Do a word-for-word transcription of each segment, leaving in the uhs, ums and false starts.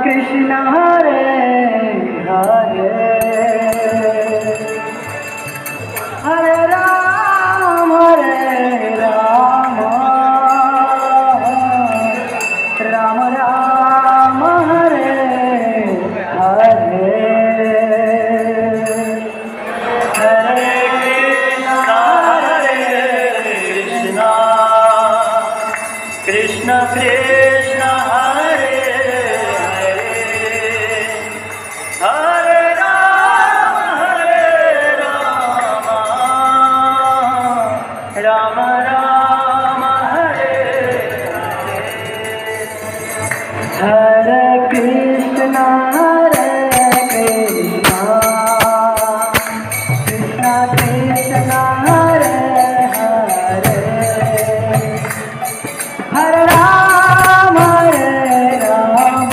Krishna Hare Hare Hare Ram Hare Ram Ram Ram Hare Hare Hare Krishna Krishna Hare Hare Ram Hare Ram Ram Ram Hare Hare Krishna Hare Krishna Krishna Krishna Hare Hare Hare Ram Hare Ram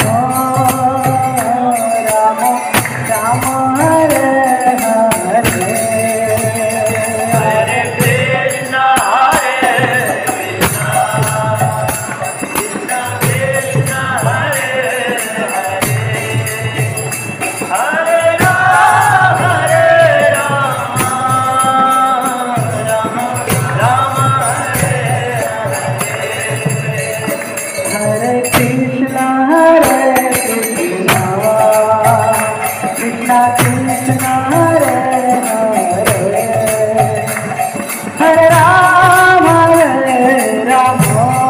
Ram Ram Hare Hare Hare Krishna Hare Krishna Krishna Hare Hare Hare Ram Hare Ram Ram Ram Hare Krishna Hare Krishna Krishna Krishna Hare Hare Hare Ram Hare Ram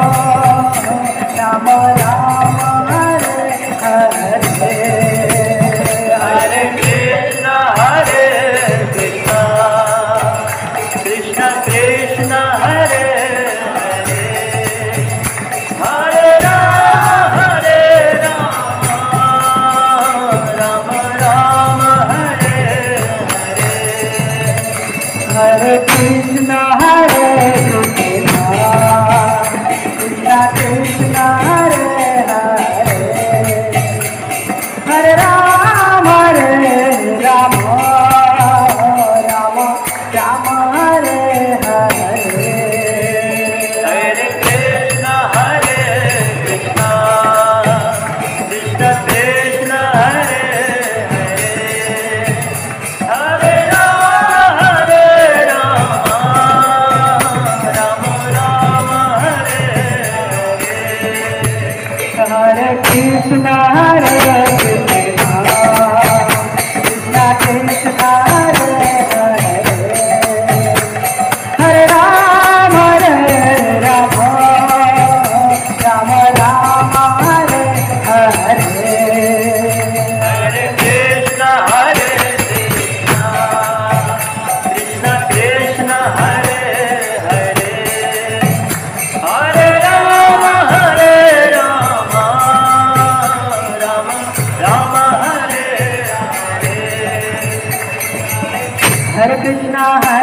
Ram Ram Hare Hare Hare Krishna Hare Krishna Krishna Krishna Hare Hare Ram Hare Ram Ram Ram Hare Hare Hare Krishna Hare Krishna Krishna Krishna Hare Hare Hare Ram Hare Ram Ram Ram Hare Hare Hare Krishna Hare Krishna Krishna Krishna Hare Hare Hare Ram Hare Ram Ram Ram Hare Hare Hare Krishna Hare Krishna Krishna Krishna Hare Hare Hare Ram Hare Ram Ram Ram Hare Hare Hare Krishna Hare Krishna Krishna Hare Hare Hare Ram Hare Ram Ram Ram Hare Hare Hare Krishna Hare